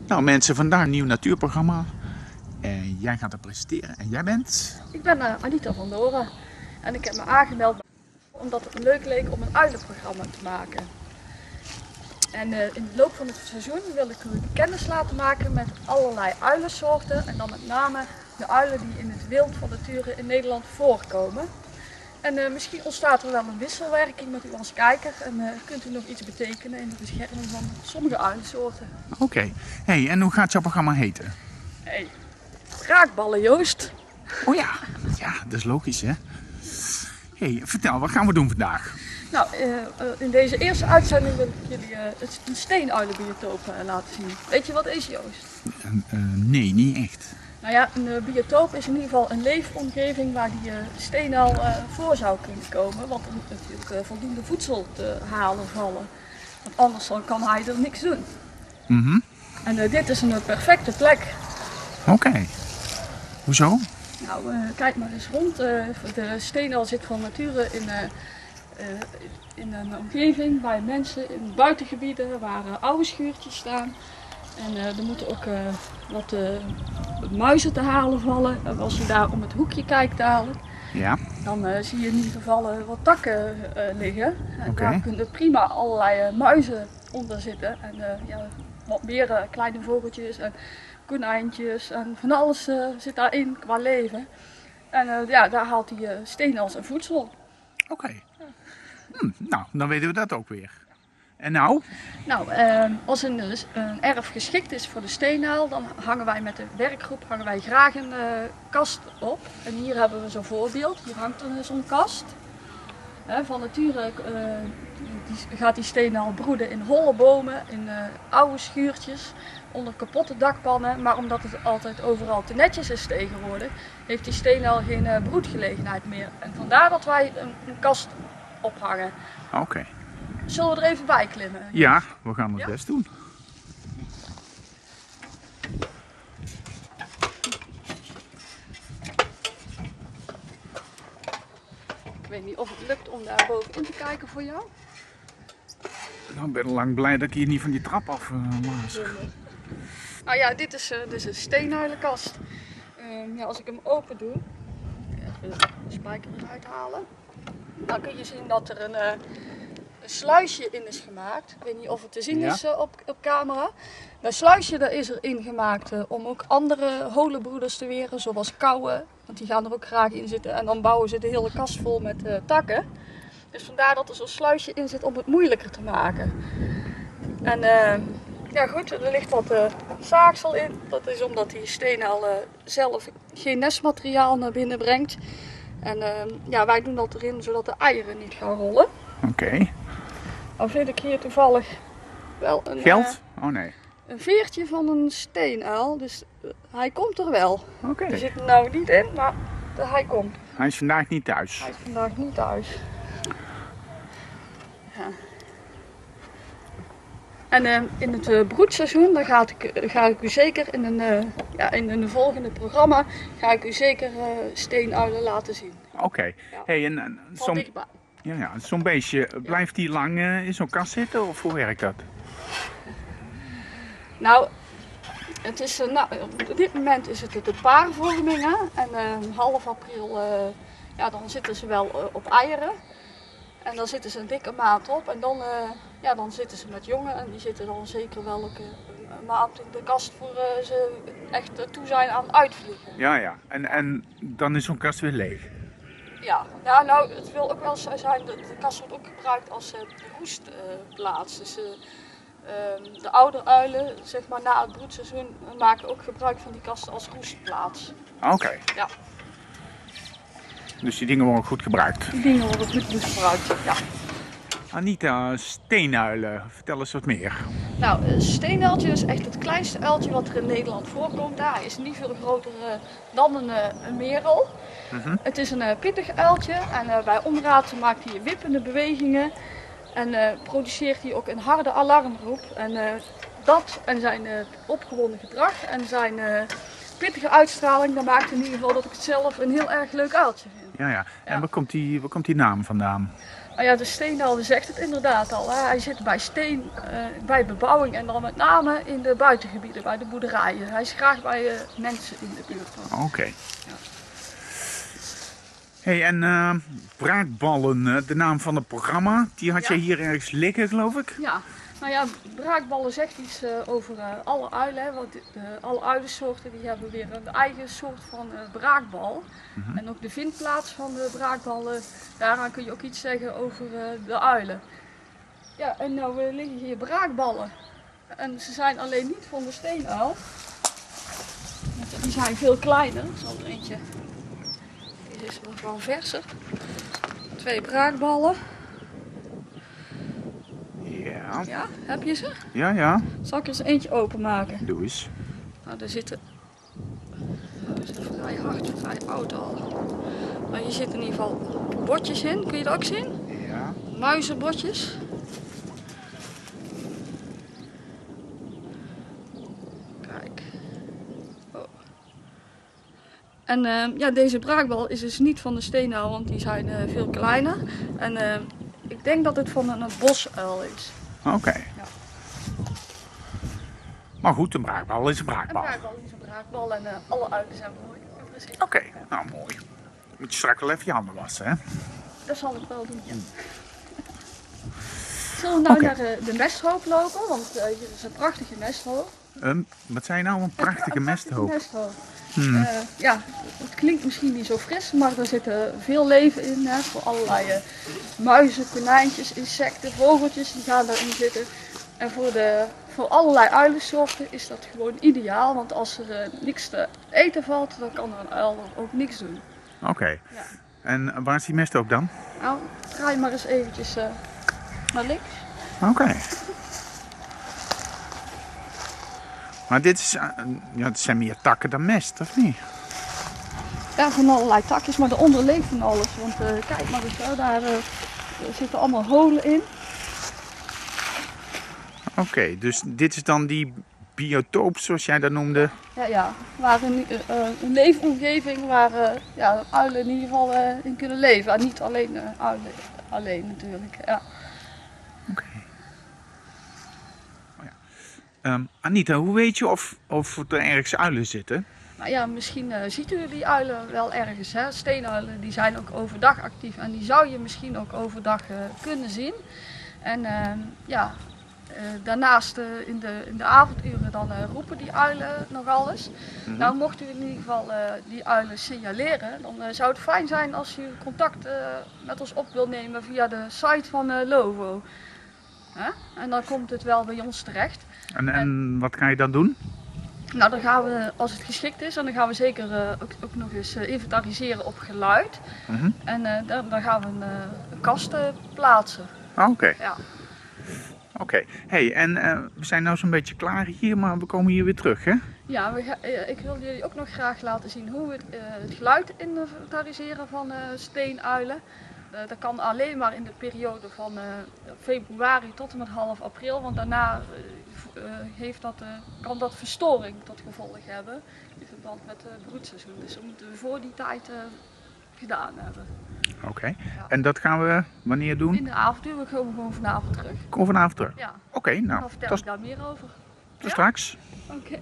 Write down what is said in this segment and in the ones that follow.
Nou mensen, vandaag een nieuw natuurprogramma. En jij gaat het presenteren. En jij bent? Ik ben Anita van Doren en ik heb me aangemeld omdat het leuk leek om een uilenprogramma te maken. En in de loop van het seizoen wil ik u kennis laten maken met allerlei uilensoorten. En dan met name de uilen die in het wild van nature in Nederland voorkomen. En misschien ontstaat er wel een wisselwerking met u als kijker en kunt u nog iets betekenen in de bescherming van sommige uilensoorten. Oké. Hey, en hoe gaat jouw programma heten? Hey, Raakballen Joost. Oh ja, dat is logisch hè. Hey, vertel, wat gaan we doen vandaag? Nou, in deze eerste uitzending wil ik jullie een steenuilenbiotoop laten zien. Weet je wat is, Joost? Nee, niet echt. Nou ja, een biotoop is in ieder geval een leefomgeving waar die steenuil voor zou kunnen komen. Want er moet natuurlijk voldoende voedsel te halen vallen. Want anders kan hij er niks doen. En dit is een perfecte plek. Oké. Hoezo? Nou, kijk maar eens rond. De steenuil zit van nature in een omgeving waar mensen in buitengebieden waar oude schuurtjes staan. En er moeten ook wat muizen te halen vallen. En als je daar om het hoekje kijkt dadelijk, Ja. dan zie je in ieder geval wat takken liggen. En Oké. daar kunnen prima allerlei muizen onder zitten. En wat meer kleine vogeltjes en konijntjes en van alles zit daarin qua leven. En daar haalt die steenuil zijn voedsel. Oké. Nou, dan weten we dat ook weer. En nou? Nou, als een erf geschikt is voor de steenuil, dan hangen wij met de werkgroep graag een kast op. En hier hebben we zo'n voorbeeld. Hier hangt zo'n kast. Van nature gaat die steenuil broeden in holle bomen, in oude schuurtjes, onder kapotte dakpannen. Maar omdat het altijd overal te netjes is tegenwoordig, heeft die steenuil geen broedgelegenheid meer. En vandaar dat wij een kast ophangen. Oké. Zullen we er even bij klimmen? Ja, we gaan het Ja? best doen. Ik weet niet of het lukt om daar bovenin te kijken voor jou. Nou, ik ben lang blij dat ik hier niet van die trap af laat. Nou ja, dit is een steenuilenkast. Als ik hem open doe, even de spijker eruit halen. Dan kun je zien dat er een sluisje in is gemaakt. Ik weet niet of het te zien is op camera. Dat sluisje daar is erin gemaakt om ook andere holenbroeders te weren, zoals kauwen. Want die gaan er ook graag in zitten en dan bouwen ze de hele kast vol met takken. Dus vandaar dat er zo'n sluisje in zit om het moeilijker te maken. En ja goed, er ligt wat zaagsel in. Dat is omdat die steenuil zelf geen nestmateriaal naar binnen brengt. En wij doen dat erin zodat de eieren niet gaan rollen. Oké. Dan vind ik hier toevallig wel een Geld? Oh nee. een veertje van een steenuil. Dus hij komt er wel. Oké. Die zit er nou niet in, maar hij komt. Hij is vandaag niet thuis. Hij is vandaag niet thuis. Ja. En in het broedseizoen, dan ga ik u zeker in een volgende programma ga ik u zeker steenuilen laten zien. Oké. Ja. Hey, en Van dichtbij. zo'n beestje, blijft die lang in zo'n kast zitten of hoe werkt dat? Nou, het is, op dit moment is het de paarvorming. Hè? En half april dan zitten ze wel op eieren. En dan zitten ze een dikke maand op en dan zitten ze met jongen en die zitten dan zeker wel ook een maand in de kast voor ze echt toe zijn aan uitvliegen. Ja. En dan is zo'n kast weer leeg. Ja, nou het wil ook wel zo zijn, de kast wordt ook gebruikt als roestplaats. Dus de oude uilen, zeg maar na het broedseizoen, maken ook gebruik van die kast als roestplaats. Oké. Ja, Dus die dingen worden goed gebruikt. die dingen worden goed gebruikt, ja. Anita, steenuilen, vertel eens wat meer. Nou, een steenuiltje is echt het kleinste uiltje wat er in Nederland voorkomt. Hij is niet veel groter dan een merel. Het is een pittig uiltje en bij omraad maakt hij wippende bewegingen. En produceert hij ook een harde alarmroep. En dat en zijn opgewonden gedrag en zijn pittige uitstraling, dat maakt in ieder geval dat ik het zelf een heel erg leuk uiltje vind. Ja. En Ja. waar komt die naam vandaan? Nou ja, de steenuil zegt het inderdaad al. Hè. Hij zit bij steen, bij bebouwing en dan met name in de buitengebieden, bij de boerderijen. Hij is graag bij mensen in de buurt. Oké. Hey, en braakballen, de naam van het programma, die had jij hier ergens liggen, geloof ik? Ja, nou ja, braakballen zegt iets over alle uilen. Hè, want alle uilensoorten die hebben weer een eigen soort van braakbal. En ook de vindplaats van de braakballen, daaraan kun je ook iets zeggen over de uilen. Ja, en nou liggen hier braakballen. En ze zijn alleen niet van de steenuil. Die zijn veel kleiner. Ik zal er eentje. Deze is nog wel verser. 2 braakballen. Ja. Ja, heb je ze? Ja. Zal ik er eens eentje openmaken? Doe eens. Nou, er zitten. Dat is vrij hard, vrij oud al. Maar hier zitten in ieder geval botjes in. Kun je dat ook zien? Ja. Muizenbotjes. Kijk. Oh. En ja, deze braakbal is dus niet van de steenuil, want die zijn veel kleiner. En ik denk dat het van een bosuil is. Oké. Maar goed, een braakbal is een Een braakbal. braakbal is een braakbal en alle uilen zijn mooi. Oké, nou mooi. Moet je straks wel even je handen wassen, hè? Dat zal ik wel doen, ja. Zullen we nou Oké. naar de mesthoop lopen? Want hier is een prachtige mesthoop. Wat zei je nou? Een prachtige mesthoop. Ja, het klinkt misschien niet zo fris, maar er zit veel leven in. Hè, voor allerlei muizen, konijntjes, insecten, vogeltjes die gaan erin zitten. En voor allerlei uilensoorten is dat gewoon ideaal. Want als er niks te eten valt, dan kan er een uil ook niks doen. Oké. Ja. En waar is die mesthoop dan? Nou, draai maar eens eventjes naar links. Oké. Maar dit is, ja, het zijn meer takken dan mest, of niet? Ja, van allerlei takjes, maar eronder leeft van alles. Want kijk maar eens, daar zitten allemaal holen in. Oké, dus dit is dan die biotoop, zoals jij dat noemde. Ja, waar een leefomgeving waar ja, uilen in ieder geval in kunnen leven. En niet alleen uilen alleen natuurlijk. Ja. Oké. Oh ja. Anita, hoe weet je of er ergens uilen zitten? Nou ja, misschien ziet u die uilen wel ergens. Hè? Steenuilen die zijn ook overdag actief en die zou je misschien ook overdag kunnen zien. En ja, daarnaast in de avonduren dan roepen die uilen nogal eens. Nou, mocht u in ieder geval die uilen signaleren, dan zou het fijn zijn als u contact met ons op wilt nemen via de site van Lovo. En dan komt het wel bij ons terecht. En wat ga je dan doen? Nou, dan gaan we, als het geschikt is, dan gaan we zeker ook nog eens inventariseren op geluid. En dan gaan we een kast plaatsen. Oké. Ja. Oké. Hey, en we zijn nou zo'n beetje klaar hier, maar we komen hier weer terug, hè? Ja, ik wil jullie ook nog graag laten zien hoe we het geluid inventariseren van steenuilen. Dat kan alleen maar in de periode van februari tot en met half april, want daarna kan dat verstoring tot gevolg hebben in verband met het broedseizoen. Dus dat moeten we voor die tijd gedaan hebben. Oké. En dat gaan we wanneer doen? In de avonduur, we komen gewoon vanavond terug. Kom vanavond terug. Ja, Oké, nou, dan vertel tot ik daar meer over. straks. Oké.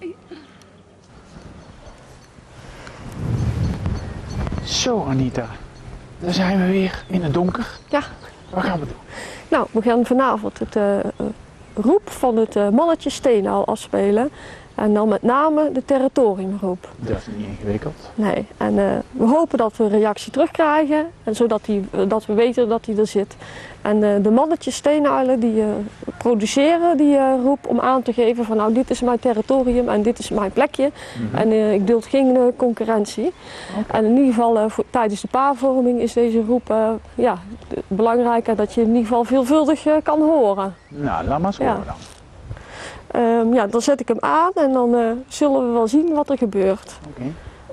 Zo, Anita. Daar zijn we weer in het donker. Ja, Wat gaan we doen? nou, we gaan vanavond het roep van het mannetje steenuil afspelen. En dan met name de territoriumroep. Dat is niet ingewikkeld. Nee, en we hopen dat we een reactie terugkrijgen, en zodat dat we weten dat hij er zit. En de mannetjes steenuilen die produceren die roep om aan te geven van nou dit is mijn territorium en dit is mijn plekje. En ik duld geen concurrentie. En in ieder geval tijdens de paarvorming is deze roep ja, belangrijk dat je in ieder geval veelvuldig kan horen. Nou, laat maar eens Ja. horen dan. Ja, dan zet ik hem aan en dan zullen we wel zien wat er gebeurt. Oké.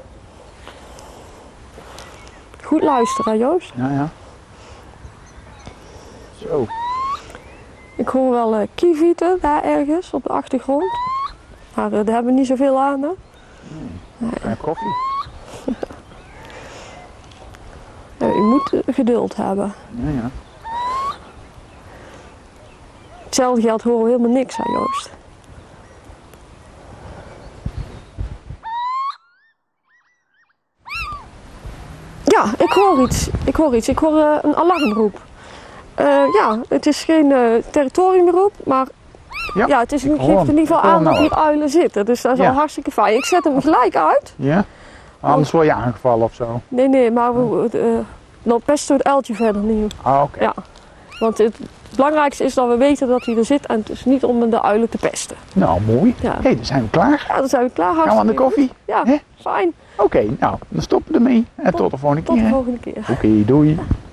Goed luisteren, Joost. Ja. Zo. Ik hoor wel kievieten daar ergens op de achtergrond. Maar daar hebben we niet zoveel aan. Hè? Nee. koffie. Ja, je moet geduld hebben. Ja, ja. Hetzelfde geldt horen we helemaal niks aan Joost. Ja, ik hoor iets. Ik hoor een alarmroep. Ja, het is geen territoriumroep, maar ja, het is, geeft in ieder geval aan dat hier uilen zitten. Dus dat is al hartstikke fijn. Ik zet hem gelijk uit. Ja? Anders word je aangevallen of zo? Nee, maar dan pesten we het uiltje verder niet. Ah, oké. Ja, want het belangrijkste is dat we weten dat hij er zit en het is niet om de uilen te pesten. Nou, mooi. Ja. Hé, dan zijn we klaar. Ja, dan zijn we klaar. Gaan we aan de koffie? Ja, Hè? fijn. Oké, nou, dan stoppen we ermee. En tot de volgende Tot keer. de hè? volgende keer. Oké, doei.